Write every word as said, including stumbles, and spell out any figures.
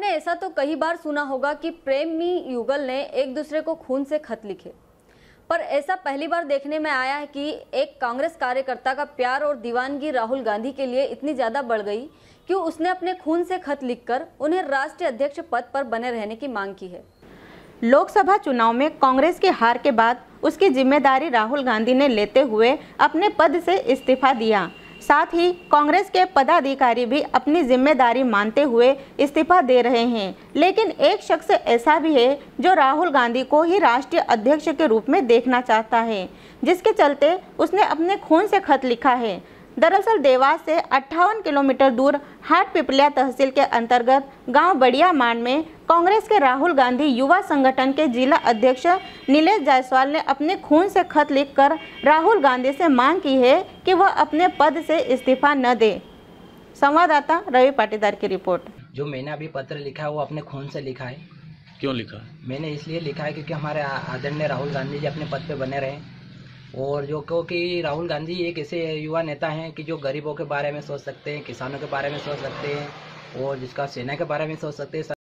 ऐसा तो कई बार सुना होगा कि प्रेमी युगल ने एक दूसरे को खून से खत लिखे, पर ऐसा पहली बार देखने में आया है कि एक कांग्रेस कार्यकर्ता का प्यार और दीवानगी राहुल गांधी के लिए इतनी ज्यादा बढ़ गई कि उसने अपने खून से खत लिखकर उन्हें राष्ट्रीय अध्यक्ष पद पर बने रहने की मांग की है। लोकसभा चुनाव में कांग्रेस की हार के बाद उसकी जिम्मेदारी राहुल गांधी ने लेते हुए अपने पद से इस्तीफा दिया। साथ ही कांग्रेस के पदाधिकारी भी अपनी जिम्मेदारी मानते हुए इस्तीफा दे रहे हैं, लेकिन एक शख्स ऐसा भी है जो राहुल गांधी को ही राष्ट्रीय अध्यक्ष के रूप में देखना चाहता है, जिसके चलते उसने अपने खून से खत लिखा है। दरअसल देवास से अट्ठावन किलोमीटर दूर हाट पिपलिया तहसील के अंतर्गत गांव बड़िया मांड में कांग्रेस के राहुल गांधी युवा संगठन के जिला अध्यक्ष नीलेश जायसवाल ने अपने खून से खत लिखकर राहुल गांधी से मांग की है कि वह अपने पद से इस्तीफा न दे। संवाददाता रवि पाटीदार की रिपोर्ट। जो मैंने अभी पत्र लिखा है वो अपने खून से लिखा है। क्यों लिखा? मैंने इसलिए लिखा है क्योंकि हमारे आदरणीय राहुल गांधी जी अपने पद पे बने रहे, और जो क्योंकि राहुल गांधी एक ऐसे युवा नेता हैं कि जो गरीबों के बारे में सोच सकते हैं, किसानों के बारे में सोच सकते हैं और जिसका सेना के बारे में सोच सकते हैं।